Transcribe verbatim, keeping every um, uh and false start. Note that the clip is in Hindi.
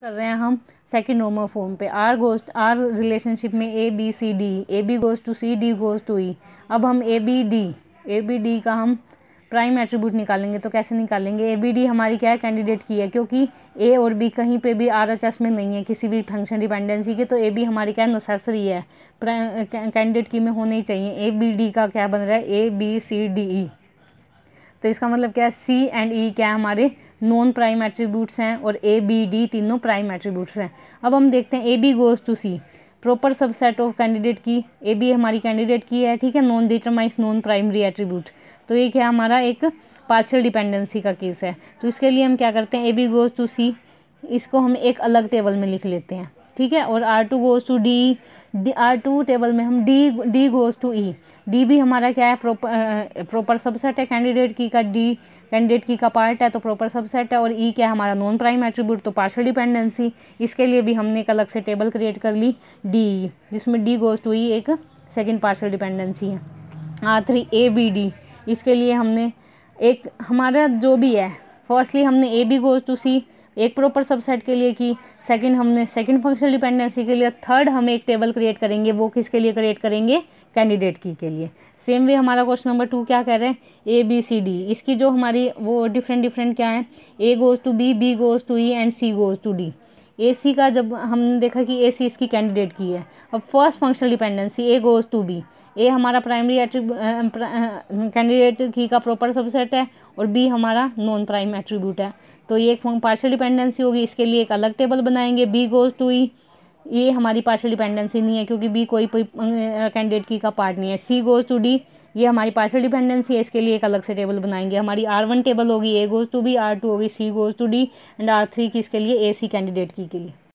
कर रहे हैं हम सेकंड नॉर्मल फॉर्म पे। आर गोज आर रिलेशनशिप में A B C D, A B goes to C, D goes to E. अब हम A B D A B D का हम प्राइम एट्रीब्यूट निकालेंगे। तो कैसे निकालेंगे? ए बी डी हमारी क्या है? कैंडिडेट की है, क्योंकि ए और बी कहीं पे भी आर एच एस में नहीं है किसी भी फंक्शन डिपेंडेंसी के। तो ए बी हमारी क्या है? नेसेसरी है, कैंडिडेट की में होनी चाहिए। ए बी डी का क्या बन रहा है? A B C D E. तो इसका मतलब क्या है? सी एंड ई क्या हमारे नॉन प्राइम एट्रीब्यूट्स हैं और ए बी डी तीनों प्राइम एट्रीब्यूट्स हैं। अब हम देखते हैं A B goes to C, proper subset of candidate key. A B हमारी कैंडिडेट की है, ठीक है, non determines non primary attribute. तो ये क्या हमारा एक पार्शियल डिपेंडेंसी का केस है। तो इसके लिए हम क्या करते हैं? A B goes to C, इसको हम एक अलग टेबल में लिख लेते हैं, ठीक है। और R two goes to D, R two table में हम D D goes to E. D भी हमारा क्या है? प्रॉपर प्रॉपर सबसेट है कैंडिडेट की का। डी कैंडिडेट की का पार्ट है तो प्रॉपर सबसेट है। और ई क्या है? हमारा नॉन प्राइम एट्रीब्यूट, तो पार्शियल डिपेंडेंसी। इसके लिए भी हमने एक अलग से टेबल क्रिएट कर ली डी, जिसमें डी गोज टू ई एक सेकेंड पार्शियल डिपेंडेंसी है। R three A B D, इसके लिए हमने एक हमारा जो भी है, फर्स्टली हमने A B goes to C एक प्रॉपर सबसेट के लिए की, सेकंड हमने सेकंड फंक्शनल डिपेंडेंसी के लिए, थर्ड हम एक टेबल क्रिएट करेंगे। वो किसके लिए क्रिएट करेंगे? कैंडिडेट की के लिए। सेम वे हमारा क्वेश्चन नंबर टू क्या कह रहे हैं? ए बी सी डी, इसकी जो हमारी वो डिफरेंट डिफरेंट क्या है? A goes to B, B goes to E and C goes to D. A C का जब हमने देखा कि ए सी इसकी कैंडिडेट की है। अब first functional dependency A goes to B, A हमारा प्राइमरी एट्रीब्यूट कैंडिडेट की का प्रॉपर सबसेट है और बी हमारा नॉन प्राइम एट्रीब्यूट है। तो ये एक पार्शियल डिपेंडेंसी होगी, इसके लिए एक अलग टेबल बनाएंगे। बी गोज टू ई, ये हमारी पार्शियल डिपेंडेंसी नहीं है क्योंकि बी कोई कैंडिडेट की का पार्ट नहीं है। सी गोज टू डी, ये हमारी पार्शियल डिपेंडेंसी है, इसके लिए एक अलग से टेबल बनाएंगे। हमारी आर वन टेबल होगी, A goes to B, R two होगी C goes to D and R three की इसके लिए ए सी कैंडिडेट की के लिए।